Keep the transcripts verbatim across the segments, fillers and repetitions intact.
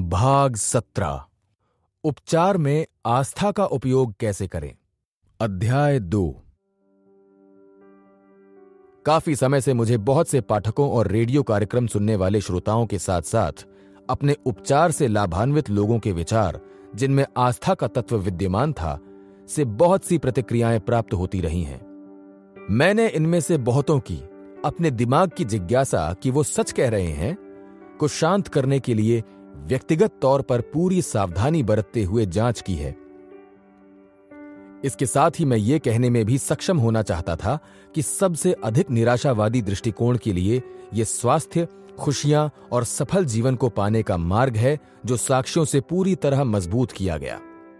भाग सत्रह। उपचार में आस्था का उपयोग कैसे करें। अध्याय दो। काफी समय से मुझे बहुत से पाठकों और रेडियो कार्यक्रम सुनने वाले श्रोताओं के साथ साथ अपने उपचार से लाभान्वित लोगों के विचार, जिनमें आस्था का तत्व विद्यमान था, से बहुत सी प्रतिक्रियाएं प्राप्त होती रही हैं। मैंने इनमें से बहुतों की अपने दिमाग की जिज्ञासा कि वो सच कह रहे हैं को शांत करने के लिए व्यक्तिगत तौर पर पूरी सावधानी बरतते हुए जांच की है। इसके साथ ही मैं ये कहने में भी सक्षम होना चाहता था कि सबसे अधिक निराशावादी दृष्टिकोण के लिए यह स्वास्थ्य, खुशियां और सफल जीवन को पाने का मार्ग है जो साक्ष्यों से पूरी तरह मजबूत किया गया।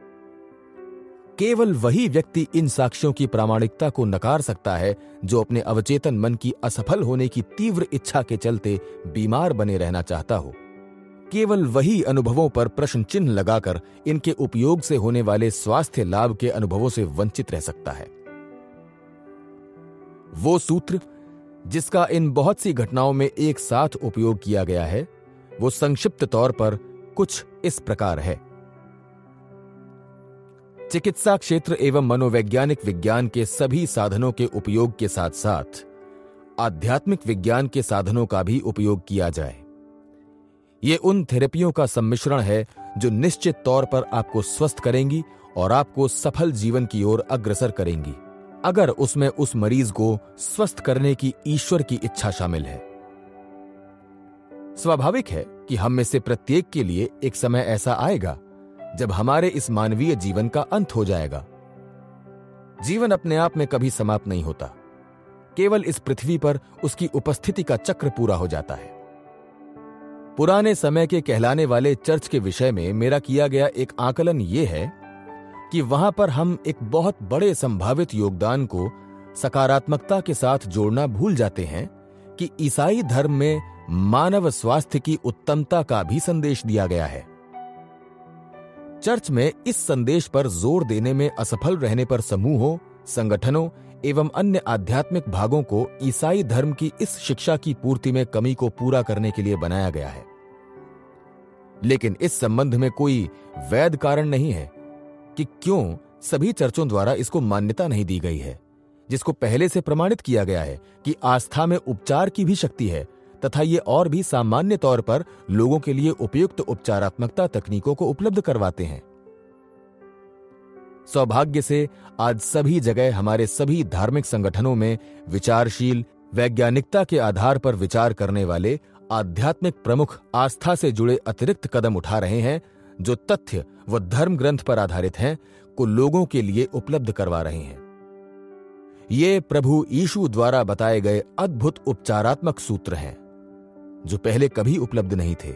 केवल वही व्यक्ति इन साक्ष्यों की प्रामाणिकता को नकार सकता है जो अपने अवचेतन मन की असफल होने की तीव्र इच्छा के चलते बीमार बने रहना चाहता हो। केवल वही अनुभवों पर प्रश्न चिन्ह लगाकर इनके उपयोग से होने वाले स्वास्थ्य लाभ के अनुभवों से वंचित रह सकता है। वो सूत्र जिसका इन बहुत सी घटनाओं में एक साथ उपयोग किया गया है, वो संक्षिप्त तौर पर कुछ इस प्रकार है। चिकित्सा क्षेत्र एवं मनोवैज्ञानिक विज्ञान के सभी साधनों के उपयोग के साथ साथ आध्यात्मिक विज्ञान के साधनों का भी उपयोग किया जाए। ये उन थेरेपियों का सम्मिश्रण है जो निश्चित तौर पर आपको स्वस्थ करेंगी और आपको सफल जीवन की ओर अग्रसर करेंगी, अगर उसमें उस मरीज को स्वस्थ करने की ईश्वर की इच्छा शामिल है। स्वाभाविक है कि हम में से प्रत्येक के लिए एक समय ऐसा आएगा जब हमारे इस मानवीय जीवन का अंत हो जाएगा। जीवन अपने आप में कभी समाप्त नहीं होता, केवल इस पृथ्वी पर उसकी उपस्थिति का चक्र पूरा हो जाता है। पुराने समय के कहलाने वाले चर्च के विषय में मेरा किया गया एक आकलन यह है कि वहां पर हम एक बहुत बड़े संभावित योगदान को सकारात्मकता के साथ जोड़ना भूल जाते हैं कि ईसाई धर्म में मानव स्वास्थ्य की उत्तमता का भी संदेश दिया गया है। चर्च में इस संदेश पर जोर देने में असफल रहने पर समूहों, संगठनों एवं अन्य आध्यात्मिक भागों को ईसाई धर्म की इस शिक्षा की पूर्ति में कमी को पूरा करने के लिए बनाया गया है। लेकिन इस संबंध में कोई वैध कारण नहीं है कि क्यों सभी चर्चों द्वारा इसको मान्यता नहीं दी गई है, जिसको पहले से प्रमाणित किया गया है कि आस्था में उपचार की भी शक्ति है तथा ये और भी सामान्य तौर पर लोगों के लिए उपयुक्त उपचारात्मकता तकनीकों को उपलब्ध करवाते हैं। सौभाग्य से आज सभी जगह हमारे सभी धार्मिक संगठनों में विचारशील, वैज्ञानिकता के आधार पर विचार करने वाले आध्यात्मिक प्रमुख आस्था से जुड़े अतिरिक्त कदम उठा रहे हैं जो तथ्य व धर्म ग्रंथ पर आधारित हैं को लोगों के लिए उपलब्ध करवा रहे हैं। ये प्रभु यीशु द्वारा बताए गए अद्भुत उपचारात्मक सूत्र हैं जो पहले कभी उपलब्ध नहीं थे।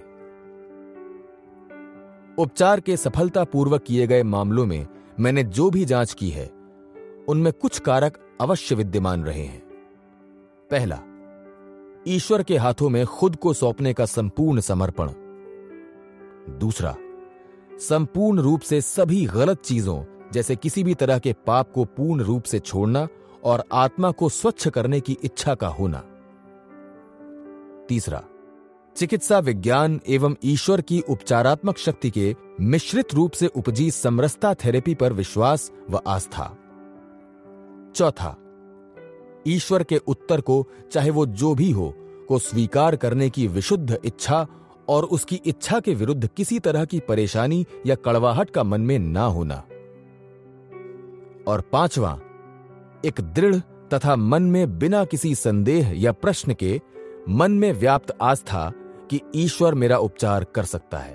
उपचार के सफलतापूर्वक किए गए मामलों में मैंने जो भी जांच की है, उनमें कुछ कारक अवश्य विद्यमान रहे हैं। पहला, ईश्वर के हाथों में खुद को सौंपने का संपूर्ण समर्पण। दूसरा, संपूर्ण रूप से सभी गलत चीजों जैसे किसी भी तरह के पाप को पूर्ण रूप से छोड़ना और आत्मा को स्वच्छ करने की इच्छा का होना। तीसरा, चिकित्सा विज्ञान एवं ईश्वर की उपचारात्मक शक्ति के मिश्रित रूप से उपजी समरसता थेरेपी पर विश्वास व आस्था। चौथा, ईश्वर के उत्तर को, चाहे वो जो भी हो, को स्वीकार करने की विशुद्ध इच्छा और उसकी इच्छा के विरुद्ध किसी तरह की परेशानी या कड़वाहट का मन में ना होना। और पांचवा, एक दृढ़ तथा मन में बिना किसी संदेह या प्रश्न के मन में व्याप्त आस्था कि ईश्वर मेरा उपचार कर सकता है।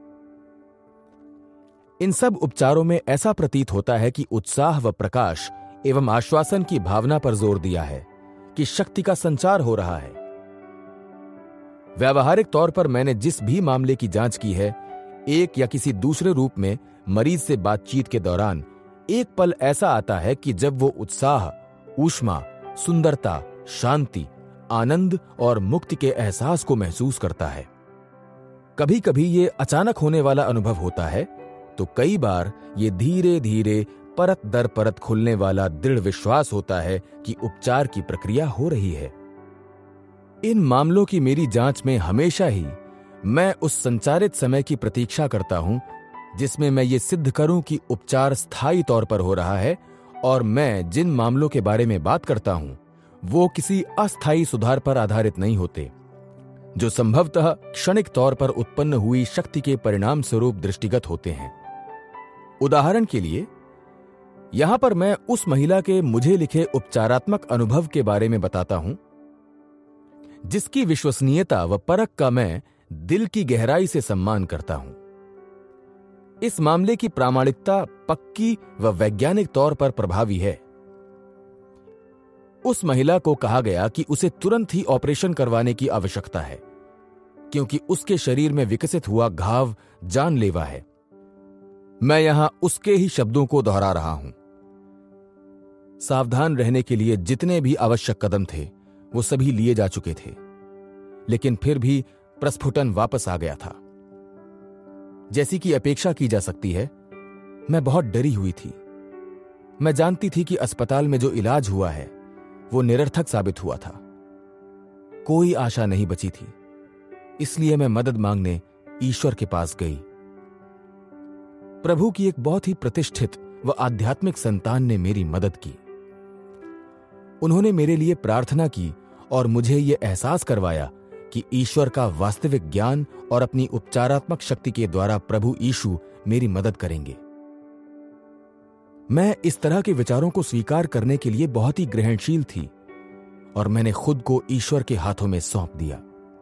इन सब उपचारों में ऐसा प्रतीत होता है कि उत्साह व प्रकाश एवं आश्वासन की भावना पर जोर दिया है कि शक्ति का संचार हो रहा है। व्यावहारिक तौर पर मैंने जिस भी मामले की जांच की है, एक या किसी दूसरे रूप में मरीज से बातचीत के दौरान एक पल ऐसा आता है कि जब वो उत्साह, ऊष्मा, सुंदरता, शांति, आनंद और मुक्ति के एहसास को महसूस करता है। कभी कभी ये अचानक होने वाला अनुभव होता है, तो कई बार ये धीरे धीरे परत दर परत खुलने वाला दृढ़ विश्वास होता है कि उपचार की प्रक्रिया हो रही है। इन मामलों की मेरी जांच में हमेशा ही मैं उस संचारित समय की प्रतीक्षा करता हूं जिसमें मैं ये सिद्ध करूं कि उपचार स्थायी तौर पर हो रहा है और मैं जिन मामलों के बारे में बात करता हूं वो किसी अस्थायी सुधार पर आधारित नहीं होते, जो संभवतः क्षणिक तौर पर उत्पन्न हुई शक्ति के परिणाम स्वरूप दृष्टिगत होते हैं। उदाहरण के लिए, यहां पर मैं उस महिला के मुझे लिखे उपचारात्मक अनुभव के बारे में बताता हूं जिसकी विश्वसनीयता व परख का मैं दिल की गहराई से सम्मान करता हूं। इस मामले की प्रामाणिकता पक्की व वैज्ञानिक तौर पर प्रभावी है। उस महिला को कहा गया कि उसे तुरंत ही ऑपरेशन करवाने की आवश्यकता है क्योंकि उसके शरीर में विकसित हुआ घाव जानलेवा है। मैं यहां उसके ही शब्दों को दोहरा रहा हूं। सावधान रहने के लिए जितने भी आवश्यक कदम थे वो सभी लिए जा चुके थे, लेकिन फिर भी प्रस्फुटन वापस आ गया था। जैसी कि अपेक्षा की जा सकती है, मैं बहुत डरी हुई थी। मैं जानती थी कि अस्पताल में जो इलाज हुआ है वो निरर्थक साबित हुआ था। कोई आशा नहीं बची थी, इसलिए मैं मदद मांगने ईश्वर के पास गई। प्रभु की एक बहुत ही प्रतिष्ठित व आध्यात्मिक संतान ने मेरी मदद की। उन्होंने मेरे लिए प्रार्थना की और मुझे यह एहसास करवाया कि ईश्वर का वास्तविक ज्ञान और अपनी उपचारात्मक शक्ति के द्वारा प्रभु यीशु मेरी मदद करेंगे। मैं इस तरह के विचारों को स्वीकार करने के लिए बहुत ही ग्रहणशील थी और मैंने खुद को ईश्वर के हाथों में सौंप दिया।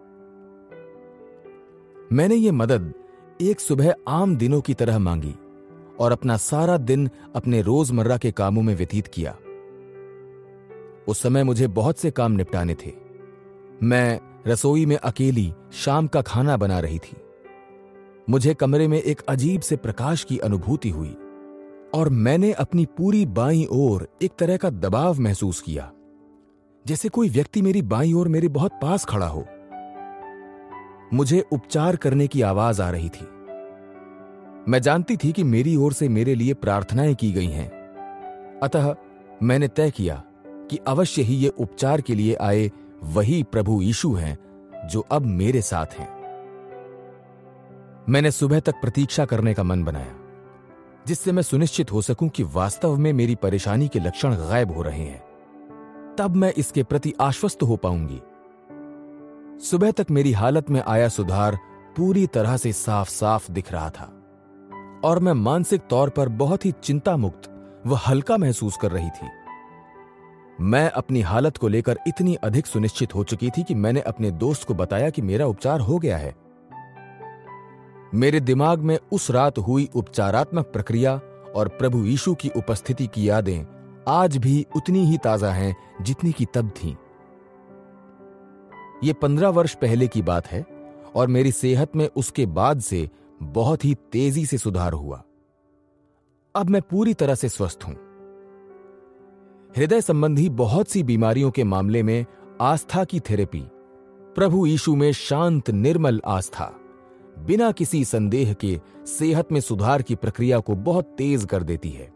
मैंने ये मदद एक सुबह आम दिनों की तरह मांगी और अपना सारा दिन अपने रोजमर्रा के कामों में व्यतीत किया। उस समय मुझे बहुत से काम निपटाने थे। मैं रसोई में अकेली शाम का खाना बना रही थी। मुझे कमरे में एक अजीब से प्रकाश की अनुभूति हुई और मैंने अपनी पूरी बाईं ओर एक तरह का दबाव महसूस किया, जैसे कोई व्यक्ति मेरी बाईं ओर मेरे बहुत पास खड़ा हो। मुझे उपचार करने की आवाज आ रही थी। मैं जानती थी कि मेरी ओर से मेरे लिए प्रार्थनाएं की गई हैं, अतः मैंने तय किया कि अवश्य ही ये उपचार के लिए आए वही प्रभु यीशु हैं जो अब मेरे साथ हैं। मैंने सुबह तक प्रतीक्षा करने का मन बनाया, जिससे मैं सुनिश्चित हो सकूं कि वास्तव में मेरी परेशानी के लक्षण गायब हो रहे हैं। तब मैं इसके प्रति आश्वस्त हो पाऊंगी। सुबह तक मेरी हालत में आया सुधार पूरी तरह से साफ साफ दिख रहा था और मैं मानसिक तौर पर बहुत ही चिंता मुक्त व हल्का महसूस कर रही थी। मैं अपनी हालत को लेकर इतनी अधिक सुनिश्चित हो चुकी थी कि मैंने अपने दोस्त को बताया कि मेरा उपचार हो गया है। मेरे दिमाग में उस रात हुई उपचारात्मक प्रक्रिया और प्रभु यीशु की उपस्थिति की यादें आज भी उतनी ही ताजा हैं जितनी की तब थीं। ये पंद्रह वर्ष पहले की बात है और मेरी सेहत में उसके बाद से बहुत ही तेजी से सुधार हुआ। अब मैं पूरी तरह से स्वस्थ हूं। हृदय संबंधी बहुत सी बीमारियों के मामले में आस्था की थेरेपी, प्रभु यीशु में शांत निर्मल आस्था, बिना किसी संदेह के सेहत में सुधार की प्रक्रिया को बहुत तेज कर देती है।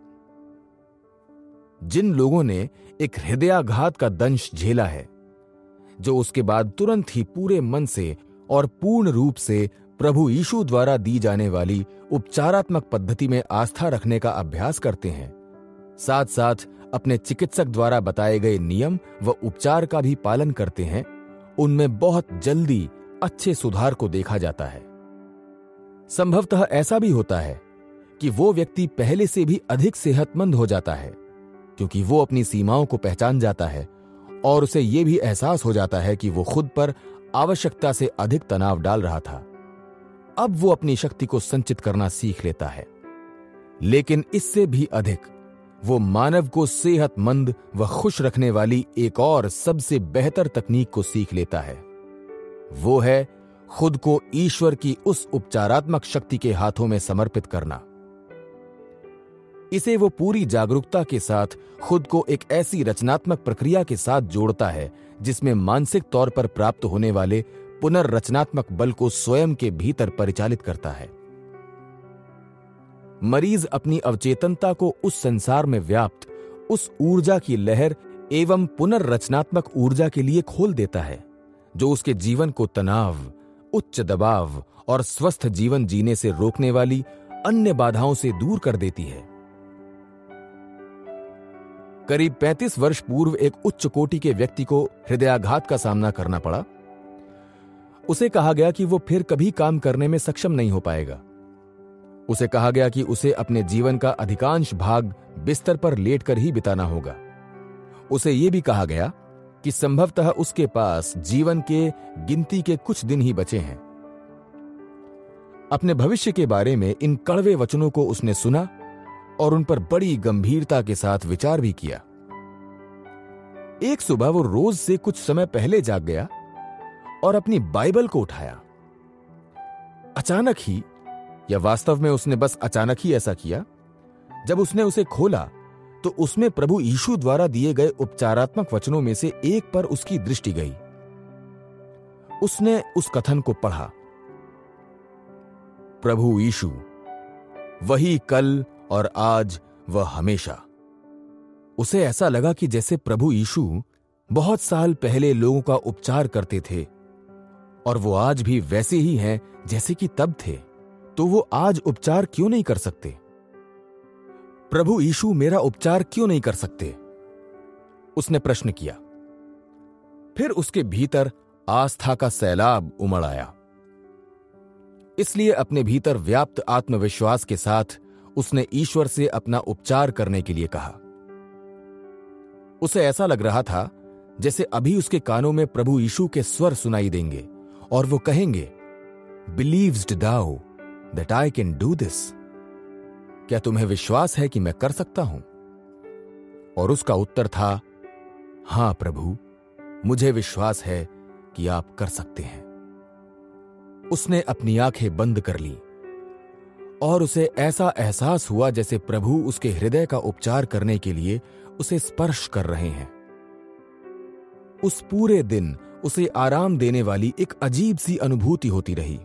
जिन लोगों ने एक हृदयाघात का दंश झेला है, जो उसके बाद तुरंत ही पूरे मन से और पूर्ण रूप से प्रभु यीशु द्वारा दी जाने वाली उपचारात्मक पद्धति में आस्था रखने का अभ्यास करते हैं, साथ साथ अपने चिकित्सक द्वारा बताए गए नियम व उपचार का भी पालन करते हैं, उनमें बहुत जल्दी अच्छे सुधार को देखा जाता है। संभवतः ऐसा भी होता है कि वो व्यक्ति पहले से भी अधिक सेहतमंद हो जाता है, क्योंकि वो अपनी सीमाओं को पहचान जाता है और उसे ये भी एहसास हो जाता है कि वो खुद पर आवश्यकता से अधिक तनाव डाल रहा था। अब वो अपनी शक्ति को संचित करना सीख लेता है, लेकिन इससे भी अधिक वो मानव को सेहतमंद व खुश रखने वाली एक और सबसे बेहतर तकनीक को सीख लेता है। वो है खुद को ईश्वर की उस उपचारात्मक शक्ति के हाथों में समर्पित करना। इसे वो पूरी जागरूकता के साथ खुद को एक ऐसी रचनात्मक प्रक्रिया के साथ जोड़ता है जिसमें मानसिक तौर पर प्राप्त होने वाले पुनर्रचनात्मक बल को स्वयं के भीतर परिचालित करता है। मरीज अपनी अवचेतनता को उस संसार में व्याप्त उस ऊर्जा की लहर एवं पुनर्रचनात्मक ऊर्जा के लिए खोल देता है, जो उसके जीवन को तनाव, उच्च दबाव और स्वस्थ जीवन जीने से रोकने वाली अन्य बाधाओं से दूर कर देती है। करीब पैंतीस वर्ष पूर्व एक उच्च कोटि के व्यक्ति को हृदयाघात का सामना करना पड़ा। उसे कहा गया कि वो फिर कभी काम करने में सक्षम नहीं हो पाएगा। उसे कहा गया कि उसे अपने जीवन का अधिकांश भाग बिस्तर पर लेटकर ही बिताना होगा। उसे यह भी कहा गया कि संभवतः उसके पास जीवन के गिनती के कुछ दिन ही बचे हैं। अपने भविष्य के बारे में इन कड़वे वचनों को उसने सुना और उन पर बड़ी गंभीरता के साथ विचार भी किया। एक सुबह वो रोज से कुछ समय पहले जाग गया और अपनी बाइबल को उठाया। अचानक ही, या वास्तव में उसने बस अचानक ही ऐसा किया, जब उसने उसे खोला तो उसमें प्रभु यीशु द्वारा दिए गए उपचारात्मक वचनों में से एक पर उसकी दृष्टि गई। उसने उस कथन को पढ़ा, प्रभु यीशु वही कल और आज व हमेशा। उसे ऐसा लगा कि जैसे प्रभु यीशु बहुत साल पहले लोगों का उपचार करते थे और वो आज भी वैसे ही हैं जैसे कि तब थे, तो वो आज उपचार क्यों नहीं कर सकते? प्रभु यीशु मेरा उपचार क्यों नहीं कर सकते? उसने प्रश्न किया। फिर उसके भीतर आस्था का सैलाब उमड़ आया। इसलिए अपने भीतर व्याप्त आत्मविश्वास के साथ उसने ईश्वर से अपना उपचार करने के लिए कहा। उसे ऐसा लग रहा था जैसे अभी उसके कानों में प्रभु यीशु के स्वर सुनाई देंगे और वो कहेंगे, believest thou that I can do this? क्या तुम्हें विश्वास है कि मैं कर सकता हूं? और उसका उत्तर था, हां प्रभु, मुझे विश्वास है कि आप कर सकते हैं। उसने अपनी आंखें बंद कर ली और उसे ऐसा एहसास हुआ जैसे प्रभु उसके हृदय का उपचार करने के लिए उसे स्पर्श कर रहे हैं। उस पूरे दिन उसे आराम देने वाली एक अजीब सी अनुभूति होती रही।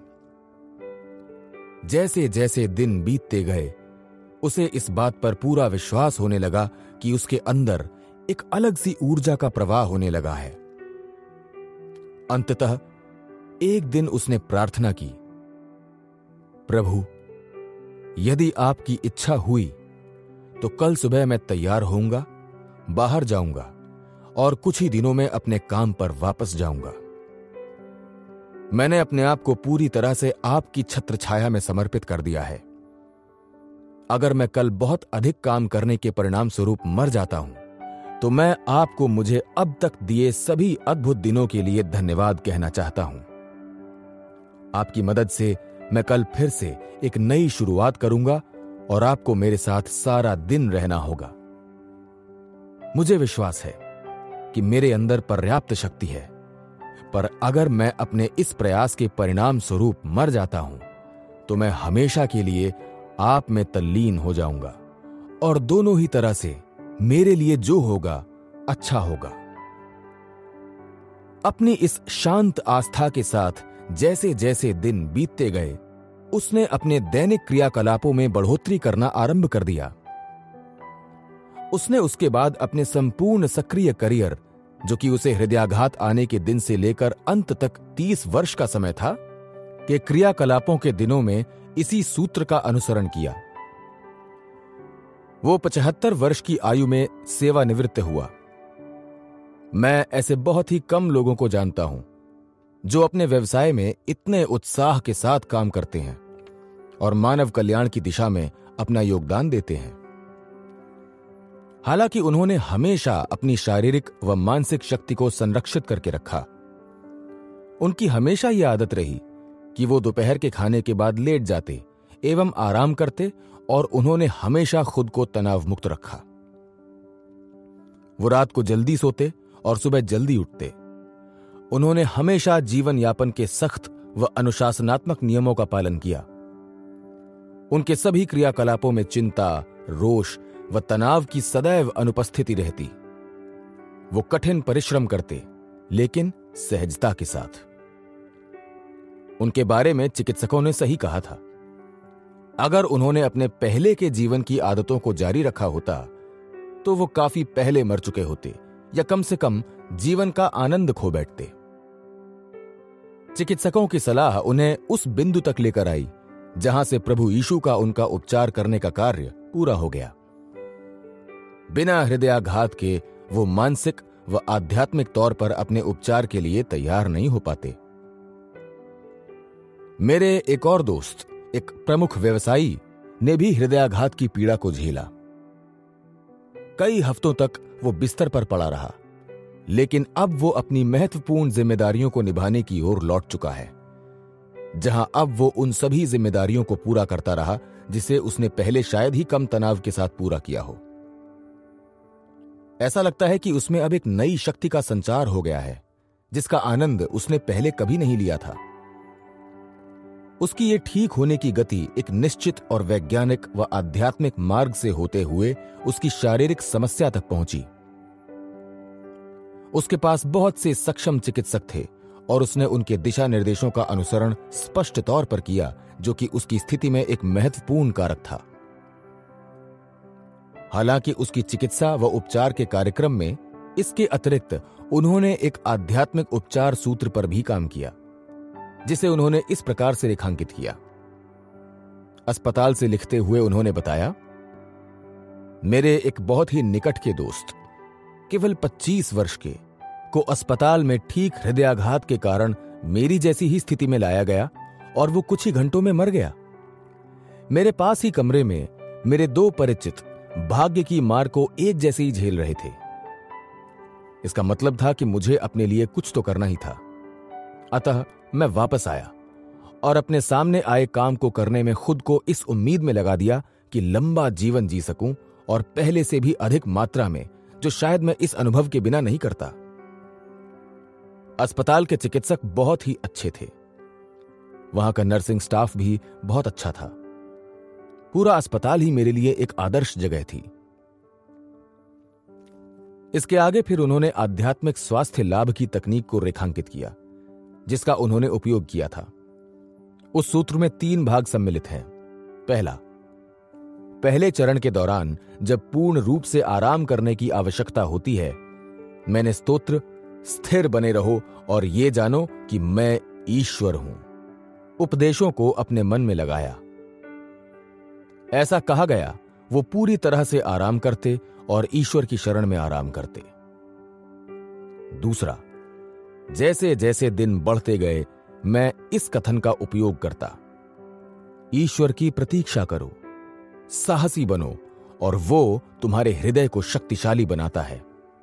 जैसे जैसे दिन बीतते गए उसे इस बात पर पूरा विश्वास होने लगा कि उसके अंदर एक अलग सी ऊर्जा का प्रवाह होने लगा है। अंततः एक दिन उसने प्रार्थना की, प्रभु, यदि आपकी इच्छा हुई तो कल सुबह मैं तैयार होऊंगा, बाहर जाऊंगा और कुछ ही दिनों में अपने काम पर वापस जाऊंगा। मैंने अपने आप को पूरी तरह से आपकी छत्र छाया में समर्पित कर दिया है। अगर मैं कल बहुत अधिक काम करने के परिणाम स्वरूप मर जाता हूं तो मैं आपको मुझे अब तक दिए सभी अद्भुत दिनों के लिए धन्यवाद कहना चाहता हूं। आपकी मदद से मैं कल फिर से एक नई शुरुआत करूंगा और आपको मेरे साथ सारा दिन रहना होगा। मुझे विश्वास है कि मेरे अंदर पर्याप्त शक्ति है, पर अगर मैं अपने इस प्रयास के परिणाम स्वरूप मर जाता हूं तो मैं हमेशा के लिए आप में तल्लीन हो जाऊंगा और दोनों ही तरह से मेरे लिए जो होगा अच्छा होगा। अपनी इस शांत आस्था के साथ जैसे जैसे दिन बीतते गए उसने अपने दैनिक क्रियाकलापों में बढ़ोतरी करना आरंभ कर दिया। उसने उसके बाद अपने संपूर्ण सक्रिय करियर, जो कि उसे हृदयाघात आने के दिन से लेकर अंत तक तीस वर्ष का समय था, के क्रियाकलापों के दिनों में इसी सूत्र का अनुसरण किया। वो पचहत्तर वर्ष की आयु में सेवानिवृत्त हुआ। मैं ऐसे बहुत ही कम लोगों को जानता हूं जो अपने व्यवसाय में इतने उत्साह के साथ काम करते हैं और मानव कल्याण की दिशा में अपना योगदान देते हैं। हालांकि उन्होंने हमेशा अपनी शारीरिक व मानसिक शक्ति को संरक्षित करके रखा। उनकी हमेशा यह आदत रही कि वो दोपहर के खाने के बाद लेट जाते एवं आराम करते और उन्होंने हमेशा खुद को तनाव मुक्त रखा। वो रात को जल्दी सोते और सुबह जल्दी उठते। उन्होंने हमेशा जीवन यापन के सख्त व अनुशासनात्मक नियमों का पालन किया। उनके सभी क्रियाकलापों में चिंता, रोष व तनाव की सदैव अनुपस्थिति रहती। वो कठिन परिश्रम करते, लेकिन सहजता के साथ। उनके बारे में चिकित्सकों ने सही कहा था। अगर उन्होंने अपने पहले के जीवन की आदतों को जारी रखा होता तो वो काफी पहले मर चुके होते या कम से कम जीवन का आनंद खो बैठते। चिकित्सकों की सलाह उन्हें उस बिंदु तक लेकर आई जहां से प्रभु यीशु का उनका उपचार करने का कार्य पूरा हो गया। बिना हृदयाघात के वो मानसिक व आध्यात्मिक तौर पर अपने उपचार के लिए तैयार नहीं हो पाते। मेरे एक और दोस्त, एक प्रमुख व्यवसायी, ने भी हृदयाघात की पीड़ा को झेला। कई हफ्तों तक वो बिस्तर पर पड़ा रहा, लेकिन अब वो अपनी महत्वपूर्ण जिम्मेदारियों को निभाने की ओर लौट चुका है, जहां अब वो उन सभी जिम्मेदारियों को पूरा करता रहा जिसे उसने पहले शायद ही कम तनाव के साथ पूरा किया हो। ऐसा लगता है कि उसमें अब एक नई शक्ति का संचार हो गया है, जिसका आनंद उसने पहले कभी नहीं लिया था। उसकी ये ठीक होने की गति एक निश्चित और वैज्ञानिक व आध्यात्मिक मार्ग से होते हुए उसकी शारीरिक समस्या तक पहुंची। उसके पास बहुत से सक्षम चिकित्सक थे और उसने उनके दिशा निर्देशों का अनुसरण स्पष्ट तौर पर किया, जो कि उसकी स्थिति में एक महत्वपूर्ण कारक था। हालांकि उसकी चिकित्सा व उपचार के कार्यक्रम में इसके अतिरिक्त उन्होंने एक आध्यात्मिक उपचार सूत्र पर भी काम किया, जिसे उन्होंने इस प्रकार से रेखांकित किया। अस्पताल से लिखते हुए उन्होंने बताया, मेरे एक बहुत ही निकट के दोस्त, केवल पच्चीस वर्ष के, को अस्पताल में ठीक हृदयाघात के कारण मेरी जैसी ही स्थिति में लाया गया और वो कुछ ही घंटों में मर गया। मेरे पास ही कमरे में मेरे दो परिचित भाग्य की मार को एक जैसे ही झेल रहे थे। इसका मतलब था कि मुझे अपने लिए कुछ तो करना ही था। अतः मैं वापस आया और अपने सामने आए काम को करने में खुद को इस उम्मीद में लगा दिया कि लंबा जीवन जी सकूं, और पहले से भी अधिक मात्रा में, जो शायद मैं इस अनुभव के बिना नहीं करता। अस्पताल के चिकित्सक बहुत ही अच्छे थे। वहां का नर्सिंग स्टाफ भी बहुत अच्छा था। पूरा अस्पताल ही मेरे लिए एक आदर्श जगह थी। इसके आगे फिर उन्होंने आध्यात्मिक स्वास्थ्य लाभ की तकनीक को रेखांकित किया, जिसका उन्होंने उपयोग किया था। उस सूत्र में तीन भाग सम्मिलित हैं। पहला, पहले चरण के दौरान जब पूर्ण रूप से आराम करने की आवश्यकता होती है, मैंने स्तोत्र स्थिर बने रहो और ये जानो कि मैं ईश्वर हूं उपदेशों को अपने मन में लगाया। ऐसा कहा गया, वो पूरी तरह से आराम करते और ईश्वर की शरण में आराम करते। दूसरा, जैसे जैसे दिन बढ़ते गए मैं इस कथन का उपयोग करता, ईश्वर की प्रतीक्षा करो, साहसी बनो और वो तुम्हारे हृदय को शक्तिशाली बनाता है।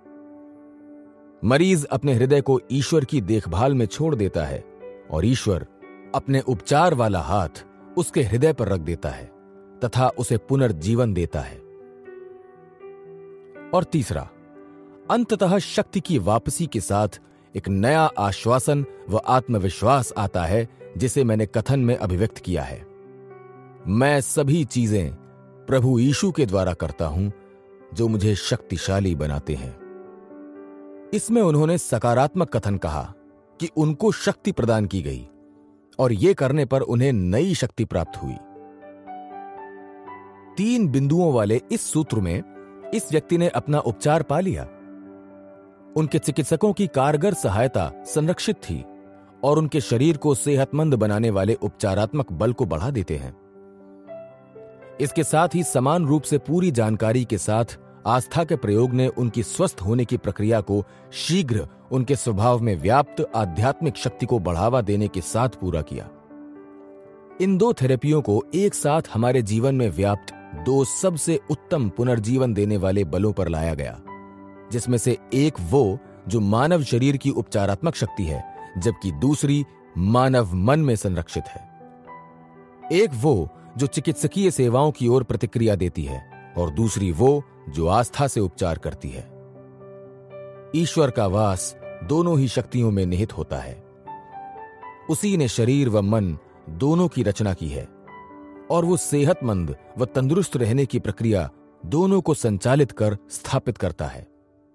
मरीज अपने हृदय को ईश्वर की देखभाल में छोड़ देता है और ईश्वर अपने उपचार वाला हाथ उसके हृदय पर रख देता है तथा उसे पुनर्जीवन देता है। और तीसरा, अंततः शक्ति की वापसी के साथ एक नया आश्वासन व आत्मविश्वास आता है, जिसे मैंने कथन में अभिव्यक्त किया है। मैं सभी चीजें प्रभु यीशु के द्वारा करता हूं, जो मुझे शक्तिशाली बनाते हैं। इसमें उन्होंने सकारात्मक कथन कहा कि उनको शक्ति प्रदान की गई और यह करने पर उन्हें नई शक्ति प्राप्त हुई। तीन बिंदुओं वाले इस सूत्र में इस व्यक्ति ने अपना उपचार पा लिया। उनके चिकित्सकों की कारगर सहायता संरक्षित थी और उनके शरीर को सेहतमंद बनाने वाले उपचारात्मक बल को बढ़ा देते हैं। इसके साथ ही समान रूप से पूरी जानकारी के साथ आस्था के प्रयोग ने उनकी स्वस्थ होने की प्रक्रिया को शीघ्र उनके स्वभाव में व्याप्त आध्यात्मिक शक्ति को बढ़ावा देने के साथ पूरा किया। इन दो थेरेपियों को एक साथ हमारे जीवन में व्याप्त दो सबसे उत्तम पुनर्जीवन देने वाले बलों पर लाया गया, जिसमें से एक वो जो मानव शरीर की उपचारात्मक शक्ति है, जबकि दूसरी मानव मन में संरक्षित है। एक वो जो चिकित्सकीय सेवाओं की ओर प्रतिक्रिया देती है और दूसरी वो जो आस्था से उपचार करती है। ईश्वर का वास दोनों ही शक्तियों में निहित होता है। उसी ने शरीर व मन दोनों की रचना की है और वो सेहतमंद व तंदुरुस्त रहने की प्रक्रिया दोनों को संचालित कर स्थापित करता है।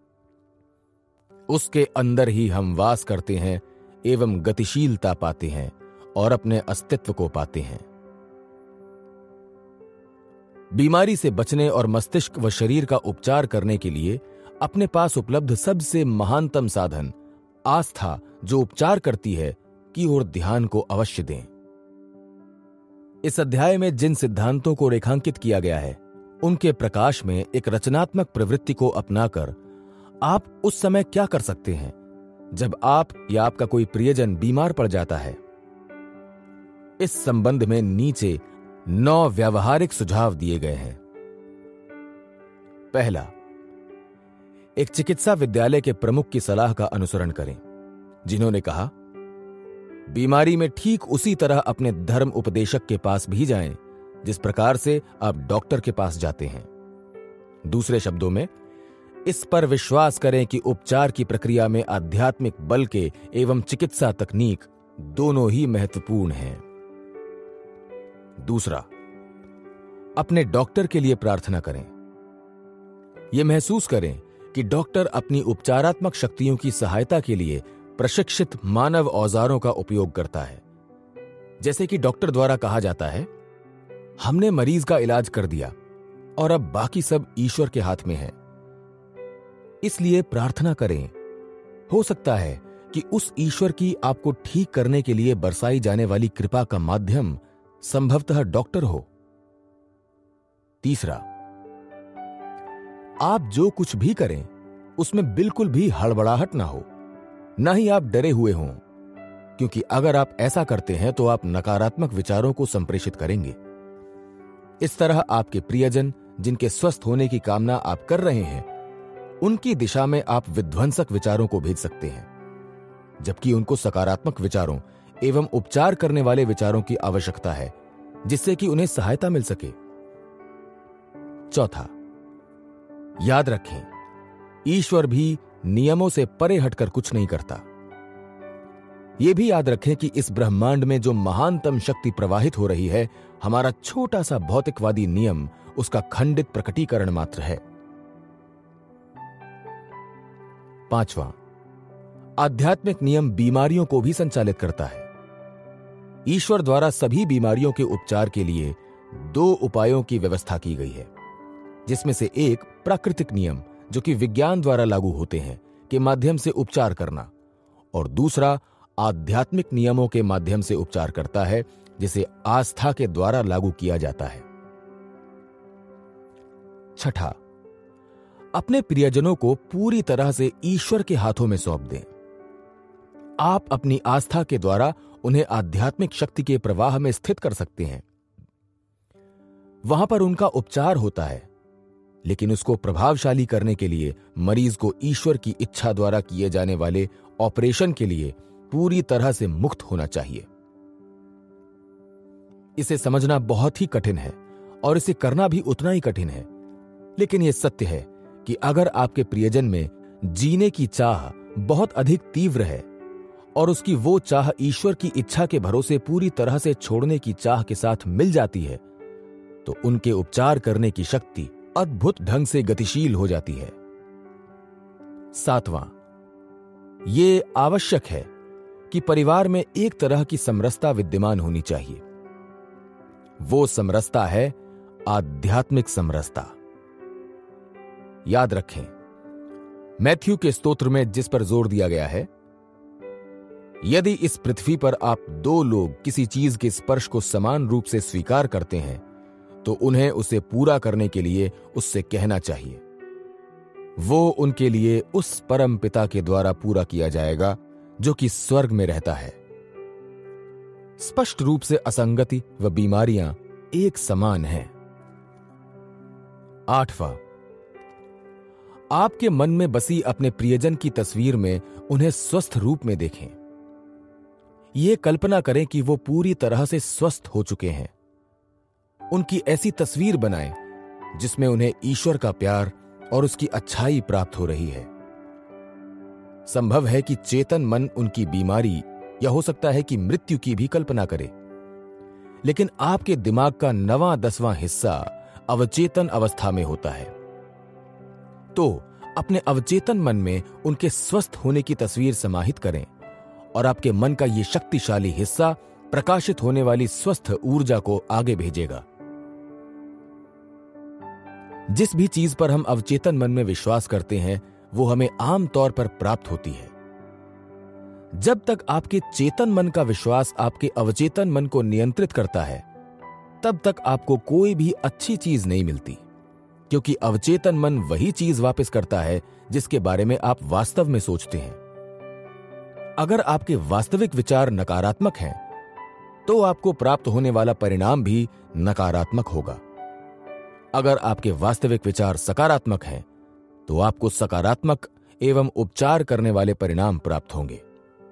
उसके अंदर ही हम वास करते हैं एवं गतिशीलता पाते हैं और अपने अस्तित्व को पाते हैं। बीमारी से बचने और मस्तिष्क व शरीर का उपचार करने के लिए अपने पास उपलब्ध सबसे महानतम साधन आस्था, जो उपचार करती है, की ओर ध्यान को अवश्य दें। इस अध्याय में जिन सिद्धांतों को रेखांकित किया गया है, उनके प्रकाश में एक रचनात्मक प्रवृत्ति को अपनाकर आप उस समय क्या कर सकते हैं जब आप या आपका कोई प्रियजन बीमार पड़ जाता है। इस संबंध में नीचे नौ व्यावहारिक सुझाव दिए गए हैं। पहला, एक चिकित्सा विद्यालय के प्रमुख की सलाह का अनुसरण करें, जिन्होंने कहा, बीमारी में ठीक उसी तरह अपने धर्म उपदेशक के पास भी जाएं जिस प्रकार से आप डॉक्टर के पास जाते हैं। दूसरे शब्दों में, इस पर विश्वास करें कि उपचार की प्रक्रिया में आध्यात्मिक बल के एवं चिकित्सा तकनीक दोनों ही महत्वपूर्ण हैं। दूसरा, अपने डॉक्टर के लिए प्रार्थना करें। यह महसूस करें कि डॉक्टर अपनी उपचारात्मक शक्तियों की सहायता के लिए प्रशिक्षित मानव औजारों का उपयोग करता है। जैसे कि डॉक्टर द्वारा कहा जाता है, हमने मरीज का इलाज कर दिया और अब बाकी सब ईश्वर के हाथ में है। इसलिए प्रार्थना करें। हो सकता है कि उस ईश्वर की आपको ठीक करने के लिए बरसाई जाने वाली कृपा का माध्यम संभवतः डॉक्टर हो। तीसरा, आप जो कुछ भी करें उसमें बिल्कुल भी हड़बड़ाहट ना हो, ना ही आप डरे हुए हों, क्योंकि अगर आप ऐसा करते हैं तो आप नकारात्मक विचारों को संप्रेषित करेंगे। इस तरह आपके प्रियजन जिनके स्वस्थ होने की कामना आप कर रहे हैं, उनकी दिशा में आप विध्वंसक विचारों को भेज सकते हैं, जबकि उनको सकारात्मक विचारों एवं उपचार करने वाले विचारों की आवश्यकता है, जिससे कि उन्हें सहायता मिल सके। चौथा, याद रखें, ईश्वर भी नियमों से परे हटकर कुछ नहीं करता। यह भी याद रखें कि इस ब्रह्मांड में जो महानतम शक्ति प्रवाहित हो रही है, हमारा छोटा सा भौतिकवादी नियम उसका खंडित प्रकटीकरण मात्र है। पांचवा, आध्यात्मिक नियम बीमारियों को भी संचालित करता है। ईश्वर द्वारा सभी बीमारियों के उपचार के लिए दो उपायों की व्यवस्था की गई है, जिसमें से एक प्राकृतिक नियम जो कि विज्ञान द्वारा लागू होते हैं के माध्यम से उपचार करना, और दूसरा आध्यात्मिक नियमों के माध्यम से उपचार करता है, जिसे आस्था के द्वारा लागू किया जाता है। छठा, अपने प्रियजनों को पूरी तरह से ईश्वर के हाथों में सौंप दें। आप अपनी आस्था के द्वारा उन्हें आध्यात्मिक शक्ति के प्रवाह में स्थित कर सकते हैं। वहां पर उनका उपचार होता है, लेकिन उसको प्रभावशाली करने के लिए मरीज को ईश्वर की इच्छा द्वारा किए जाने वाले ऑपरेशन के लिए पूरी तरह से मुक्त होना चाहिए। इसे समझना बहुत ही कठिन है और इसे करना भी उतना ही कठिन है, लेकिन यह सत्य है कि अगर आपके प्रियजन में जीने की चाह बहुत अधिक तीव्र है और उसकी वो चाह ईश्वर की इच्छा के भरोसे पूरी तरह से छोड़ने की चाह के साथ मिल जाती है, तो उनके उपचार करने की शक्ति अद्भुत ढंग से गतिशील हो जाती है। सातवां, ये आवश्यक है कि परिवार में एक तरह की समरसता विद्यमान होनी चाहिए। वो समरसता है आध्यात्मिक समरसता। याद रखें, मैथ्यू के स्तोत्र में जिस पर जोर दिया गया है, यदि इस पृथ्वी पर आप दो लोग किसी चीज के स्पर्श को समान रूप से स्वीकार करते हैं, तो उन्हें उसे पूरा करने के लिए उससे कहना चाहिए। वो उनके लिए उस परम पिता के द्वारा पूरा किया जाएगा जो कि स्वर्ग में रहता है। स्पष्ट रूप से असंगति व बीमारियां एक समान हैं। आठवां, आपके मन में बसी अपने प्रियजन की तस्वीर में उन्हें स्वस्थ रूप में देखें। यह कल्पना करें कि वो पूरी तरह से स्वस्थ हो चुके हैं। उनकी ऐसी तस्वीर बनाएं जिसमें उन्हें ईश्वर का प्यार और उसकी अच्छाई प्राप्त हो रही है। संभव है कि चेतन मन उनकी बीमारी या हो सकता है कि मृत्यु की भी कल्पना करे, लेकिन आपके दिमाग का नवां दसवां हिस्सा अवचेतन अवस्था में होता है। तो अपने अवचेतन मन में उनके स्वस्थ होने की तस्वीर समाहित करें और आपके मन का यह शक्तिशाली हिस्सा प्रकाशित होने वाली स्वस्थ ऊर्जा को आगे भेजेगा। जिस भी चीज पर हम अवचेतन मन में विश्वास करते हैं, वो हमें आम तौर पर प्राप्त होती है। जब तक आपके चेतन मन का विश्वास आपके अवचेतन मन को नियंत्रित करता है, तब तक आपको कोई भी अच्छी चीज नहीं मिलती, क्योंकि अवचेतन मन वही चीज वापस करता है जिसके बारे में आप वास्तव में सोचते हैं। अगर आपके वास्तविक विचार नकारात्मक हैं, तो आपको प्राप्त होने वाला परिणाम भी नकारात्मक होगा। अगर आपके वास्तविक विचार सकारात्मक हैं, तो आपको सकारात्मक एवं उपचार करने वाले परिणाम प्राप्त होंगे।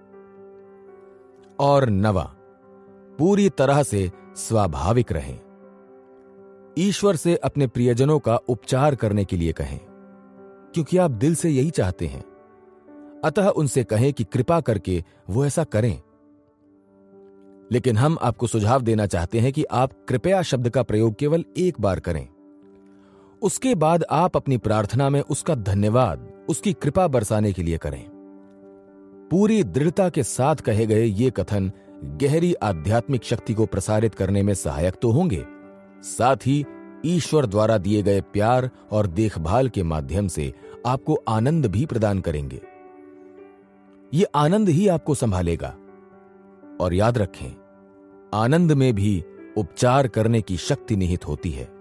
और नवा, पूरी तरह से स्वाभाविक रहें। ईश्वर से अपने प्रियजनों का उपचार करने के लिए कहें, क्योंकि आप दिल से यही चाहते हैं। अतः उनसे कहें कि कृपा करके वो ऐसा करें। लेकिन हम आपको सुझाव देना चाहते हैं कि आप कृपया शब्द का प्रयोग केवल एक बार करें। उसके बाद आप अपनी प्रार्थना में उसका धन्यवाद, उसकी कृपा बरसाने के लिए करें। पूरी दृढ़ता के साथ कहे गए ये कथन गहरी आध्यात्मिक शक्ति को प्रसारित करने में सहायक तो होंगे, साथ ही ईश्वर द्वारा दिए गए प्यार और देखभाल के माध्यम से आपको आनंद भी प्रदान करेंगे। ये आनंद ही आपको संभालेगा। और याद रखें, आनंद में भी उपचार करने की शक्ति निहित होती है।